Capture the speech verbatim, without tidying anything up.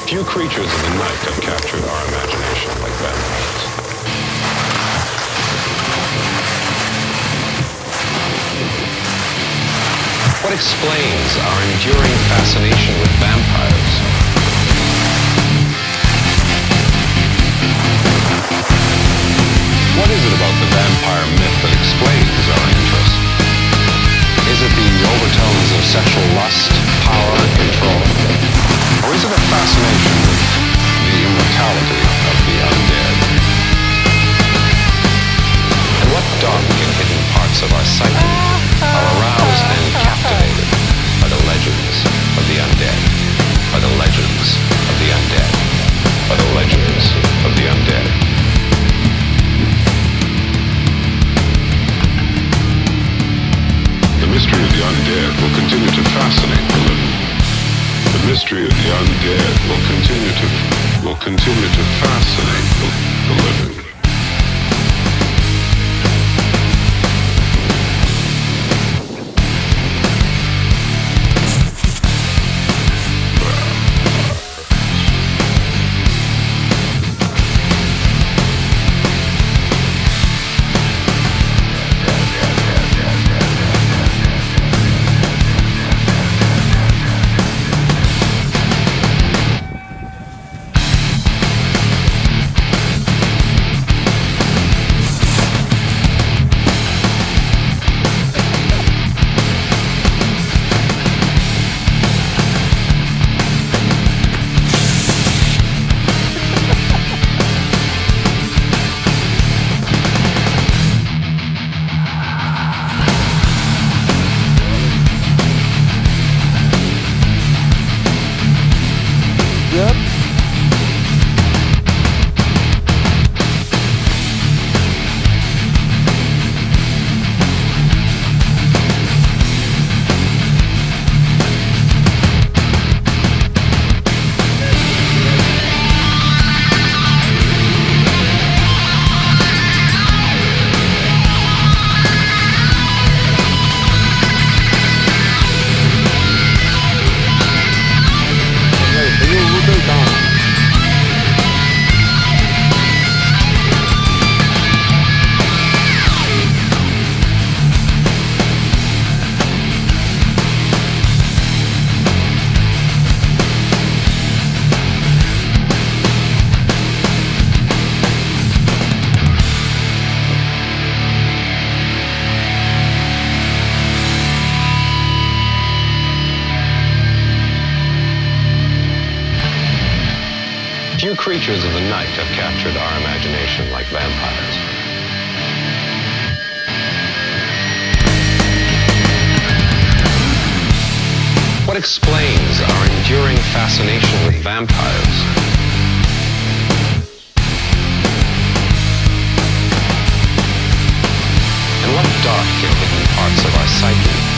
Few creatures of the night have captured our imagination like vampires. What explains our enduring fascination with vampires? What is it about the vampire myth that explains our interest? Is it the overtones of sexual lust, power, and control? Or is it a fascination with the immortality of the undead? And what dark and hidden parts of our psyche are aroused and captivated by the legends of the undead, by the legends of the undead, by the legends of the undead? The mystery of the undead will continue to fascinate the living. The mystery of the undead will continue to will continue to fascinate the, the living. Few creatures of the night have captured our imagination like vampires. What explains our enduring fascination with vampires? And what dark and hidden parts of our psyche